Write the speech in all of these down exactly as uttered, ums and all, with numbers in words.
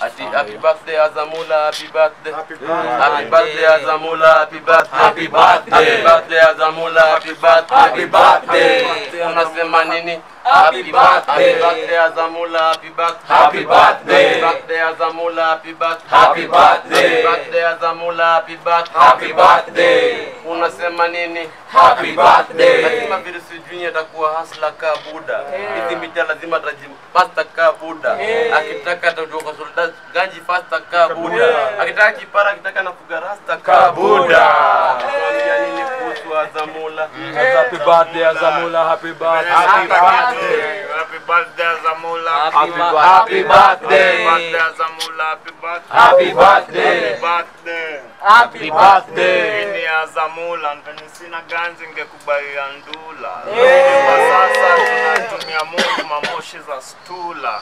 Ati happy birthday Azamula, happy birthday. Happy birthday Azamula, happy birthday. Happy birthday Azamula, happy birthday. Happy birthday. Unasema nini? Happy birthday. Happy birthday Azamula, happy birthday. Happy birthday. Happy birthday Azamula, happy birthday. Happy birthday. Happy birthday Azamula, happy birthday. Happy birthday. Unasema nini? Happy birthday. Lazima virusi junior atakuwa hasla ka Buddha. Hizi mita lazima tajipasta ka Buddha. Akitaka atakuwa soldat ganji fasta ka Buddha. Akitaka kipara, akitaka nafuga rasta ka Buddha. Tuambia nini kuhusu Azamula? Happy birthday Azamula, happy birthday. Happy birthday. Happy birthday Azamula. Happy birthday. Happy birthday Azamula. Happy birthday. Happy birthday. birthday. Happy birthday. Ni Azamula, ndani sina ganzi ngekubalia ndula. Kwa sasa tunatumia Mungu mamoshi za stula.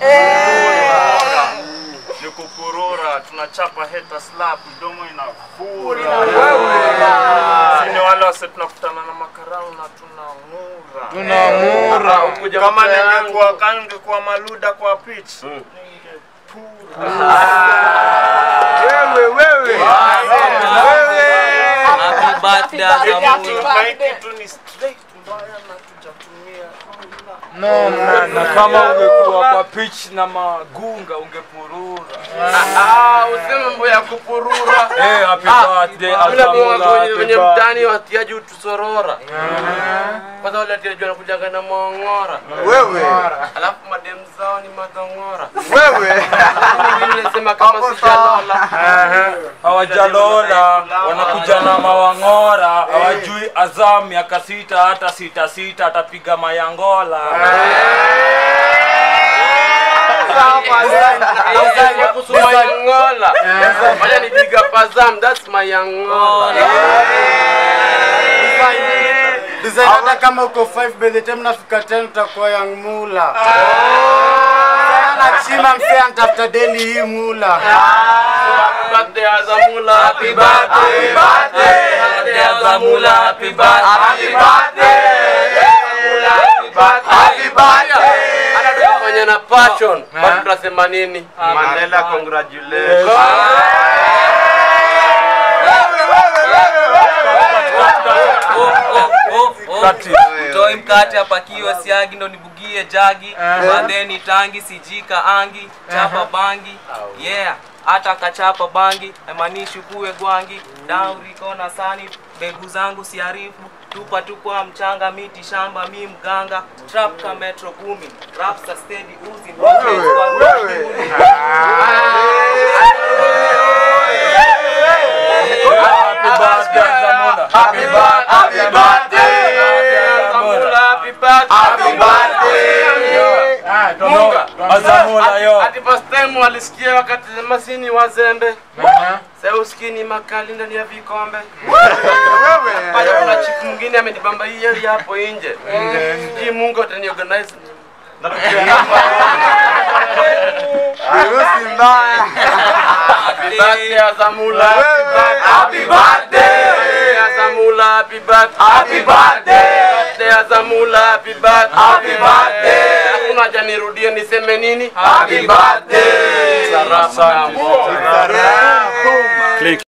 Ni kupurura, tunachapa heta slap, mdomo inafura. Sini wale wase tunakutana na makarau na tunangura. Tunangura. Kama ningekuwa kangekuwa maluda kwa pitch. Wewe wewe. Happy birthday Azamula. Kitu ni straight mbaya na tujatumia. No, na kama ungekuwa kwa pitch na magunga ungepurura. Ah, useme mambo ya kupurura. Eh, happy birthday Azamula. Wenye mtani watiaji utusorora. Kwanza wale atiaji wanakujaga na mwangora. Wewe. Alafu madem zao ni madongora. Wewe. Mimi nasema kama sijalola. Hawajalola, wanakuja na mawangora, hawajui Azam miaka sita hata sita sita atapiga mayangola. Sasa kuhusu mayangola. Maana ni big up Azam, that's mayangola. Design hata kama uko five by the time nafika ten utakuwa young mula. Sana chima mse anatafuta deli hii mula. Happy birthday Azamula, happy birthday. Happy birthday Azamula, happy birthday. Happy birthday. Happy birthday. Ana tunafanya na passion. Bado tunasema nini? Mandela congratulations. Utoi mkate apakiwe siagi ndo nibugie jagi. Madeni tangi sijika angi. Chapa bangi. Yeah. Hata kachapa bangi. Emanishi kuwe gwangi. Dauri kona sani. Begu zangu siarifu. Tupa tukwa mchanga miti shamba mi mganga. Trap ka metro kumi. Rap sa steady uzi. Happy birthday Azamula. Happy birthday. Happy birthday Azamula, happy birthday. Happy birthday. Munga Azamula yo. Ati first time walisikia wakati masini wazembe. Sasa usikini makali ndani ya vikombe. Wewe. Pale kuna chick mwingine amenibamba hii yeye hapo nje. Siji Mungu ataniorganize. Virusi mbaya. Happy birthday Azamula. Happy birthday Azamula, happy birthday. Happy birthday Azamula, happy birthday. Happy birthday. Hakuna haja nirudie niseme nini? Happy birthday. Salamu. Click.